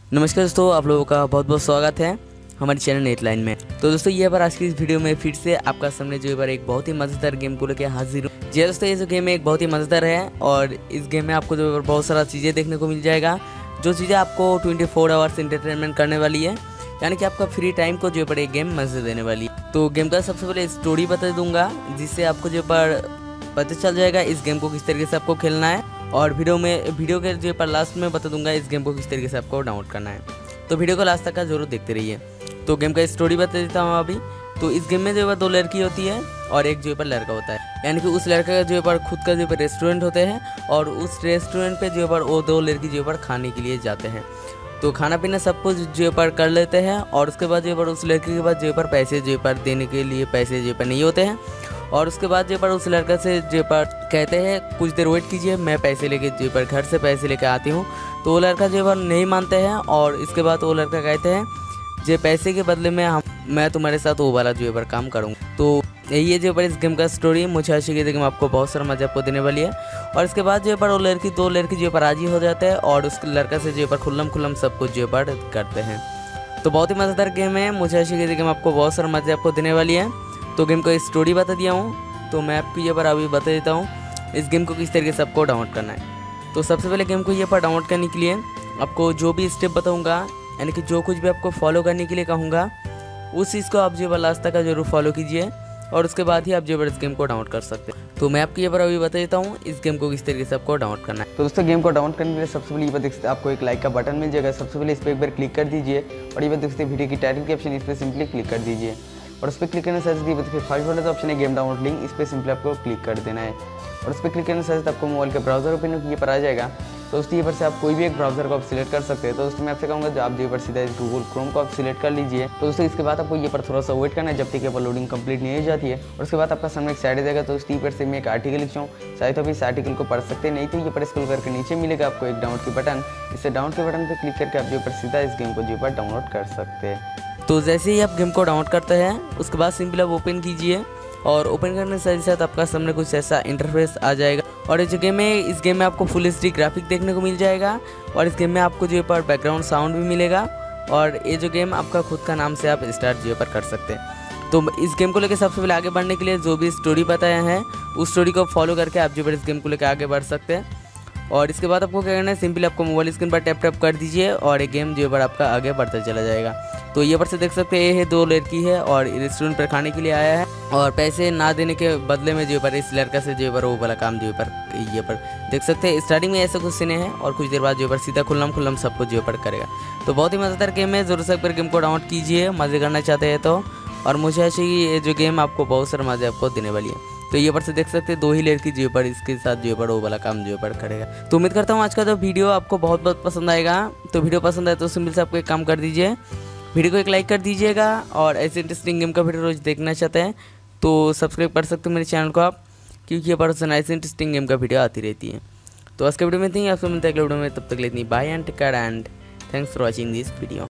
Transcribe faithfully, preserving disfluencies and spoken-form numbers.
नमस्कार दोस्तों, आप लोगों का बहुत बहुत स्वागत है हमारे चैनल नेटलाइन में। तो दोस्तों ये बार आज की इस वीडियो में फिर से आपका सामने जो बार एक बहुत ही मज़ेदार गेम को लेकर हाजिर हूँ। जी दोस्तों, ये जो गेम है एक बहुत ही मज़ेदार है और इस गेम में आपको जो बहुत सारा चीज़ें देखने को मिल जाएगा, जो चीज़ें आपको ट्वेंटी फोर आवर्स इंटरटेनमेंट करने वाली है, यानी कि आपका फ्री टाइम को जो पर एक गेम मज़े देने वाली है। तो गेम का सबसे पहले स्टोरी बता दूंगा, जिससे आपको जो पर पता चल जाएगा इस गेम को किस तरीके से आपको खेलना है, और वीडियो में वीडियो के जो पर लास्ट में बता दूंगा इस गेम को किस तरीके से आपको डाउनलोड करना है। तो वीडियो को लास्ट तक का जरूर देखते रहिए। तो गेम का स्टोरी बता देता हूँ अभी। तो इस गेम में जो है दो लड़की होती है और एक जो पर लड़का होता है, यानी कि उस लड़का का जो पर खुद का जो पर रेस्टोरेंट होते हैं और उस रेस्टोरेंट पे जो पर वो दो लड़की जो पर खाने के लिए जाते हैं। तो खाना पीना सब कुछ जो पर कर लेते हैं और उसके बाद जो पर उस लड़की के बाद जो पर पैसे जो पर देने के लिए पैसे जो पर नहीं होते हैं, और उसके बाद जो पर उस लड़का से जो पर कहते हैं कुछ देर वेट कीजिए, मैं पैसे लेके जो पर घर से पैसे लेके आती हूँ। तो वो लड़का जो पर नहीं मानते हैं और इसके बाद वो लड़का कहते हैं जो पैसे के बदले में हम मैं तुम्हारे साथ वो वाला जो पर काम करूँगा। तो यही है जो पर इस गेम का स्टोरी। मुझे आशा की गेम आपको बहुत सारा मजा आपको देने वाली है। और इसके बाद जो पर वो लड़की दो लड़की जो पर राजी हो जाते हैं और उस लड़का से जो पर खुल्लम खुल्लम सब कुछ जो पर करते हैं। तो बहुत ही मज़ेदार गेम है। मुझे आशा की गेम आपको बहुत सारा मजा आपको देने वाली है। तो गेम को स्टोरी बता दिया हूँ, तो मैं आपको ये पर अभी बता देता हूँ इस गेम को किस तरीके से आपको डाउनलोड करना है। तो सबसे पहले गेम को ये पर डाउनलोड करने के लिए आपको जो भी स्टेप बताऊँगा, यानी कि जो कुछ भी आपको फॉलो करने के लिए कहूँगा, उस चीज़ को आप जो लास्ट तक का जरूर फॉलो कीजिए और उसके बाद ही आप जो इस गेम को डाउनलोड कर सकते हैं। तो मैं आपको ये बार अभी बता देता हूँ इस गेम को किस तरीके से आपको डाउनलोड करना है। तो दोस्तों गेम को डाउनलोड करने के लिए सबसे पहले ये बात देखते आपको एक लाइक का बटन मिल जाएगा। सबसे पहले इस पर एक बार क्लिक कर दीजिए और ये बात देखते वीडियो की टाइटल के ऑप्शन इस पर सिंपली क्लिक कर दीजिए और उस पर क्लिक करने से देखिए फर्स्ट वाला जो ऑप्शन है गेम डाउनलोड लिंक, इस पर सिंपली आपको क्लिक कर देना है और उस पर क्लिक करने से आपको मोबाइल के ब्राउजर ओपन ये पर आ जाएगा। तो दोस्तों ये पर से आप कोई भी एक ब्राउजर को आप सिलेक्ट कर सकते हैं। तो दोस्तों मैं आपसे कहूँगा जो आप जो पर सीधा गूगल क्रोम को आप सिलेक्ट कर लीजिए। तो दोस्तों इसके बाद आपको ये पर थोड़ा सा वेट करना है जब तक ये पर लोडिंग कंप्लीट नहीं हो जाती है, और उसके बाद आपका सामने एक साइड आ जाएगा। तो दोस्तों पर से मैं एक आर्टिकल लिखता हूँ, चाहे तो आप इस आर्टिकल को पढ़ सकते हैं, नहीं तो ये पर स्क्रॉल करके नीचे मिलेगा आपको एक डाउनलोड की बटन। इससे डाउनलोड के बटन पर क्लिक करके आप जो पर सीधा इस गेम को जो पर डाउनलोड कर सकते हैं। तो जैसे ही आप गेम को डाउनलोड करते हैं उसके बाद सिंपली आप ओपन कीजिए और ओपन करने के साथ साथ आपका सामने कुछ ऐसा इंटरफेस आ जाएगा। और इस गेम में इस गेम में आपको फुल एच डी ग्राफिक देखने को मिल जाएगा और इस गेम में आपको जो पर बैकग्राउंड साउंड भी मिलेगा, और ये जो गेम आपका खुद का नाम से आप स्टार्ट जो पर कर सकते हैं। तो इस गेम को लेकर सबसे पहले आगे बढ़ने के लिए जो भी स्टोरी बताया है उस स्टोरी को फॉलो करके आप जो पर इस गेम को लेकर आगे बढ़ सकते हैं। और इसके बाद आपको क्या करना है, सिंपली आपको मोबाइल स्क्रीन पर टैप टैप कर दीजिए और एक गेम जो पर आपका आगे बढ़ता चला जाएगा। तो ये पर से देख सकते हैं ये है दो लड़की है और रेस्टोरेंट पर खाने के लिए आया है और पैसे ना देने के बदले में जो पर इस लड़का से जो पर वो वाला काम जो पर ये पर देख सकते हैं। स्टार्टिंग में ऐसा कुछ सीने हैं और कुछ देर बाद जो पर सीधा खुल्लम खुल्लम सब कुछ जो पर करेगा। तो बहुत ही मज़ेदार गेम है, जरूर से एक बार गेम को डाउनलोड कीजिए मज़े करना चाहते हैं तो। और मुझे ऐसे ही ये जो गेम आपको बहुत सारा मज़े आपको देने वाली है। तो ये पर से देख सकते हैं दो ही लड़की जो पर इसके साथ जो पर वो वाला काम जो पर करेगा। तो उम्मीद करता हूँ आज का जो वीडियो आपको बहुत बहुत पसंद आएगा। तो वीडियो पसंद आए तो सिंपल से आपको एक काम कर दीजिए, वीडियो को एक लाइक कर दीजिएगा, और ऐसे इंटरेस्टिंग गेम का वीडियो रोज देखना चाहते हैं तो सब्सक्राइब कर सकते हो मेरे चैनल को आप, क्योंकि ये पर ऐसे इंटरेस्टिंग गेम का वीडियो आती रहती है। तो आज के वीडियो में थी, आपसे मिलता है अगले वीडियो में, तब तक लेती bye and take care and thanks for watching this video.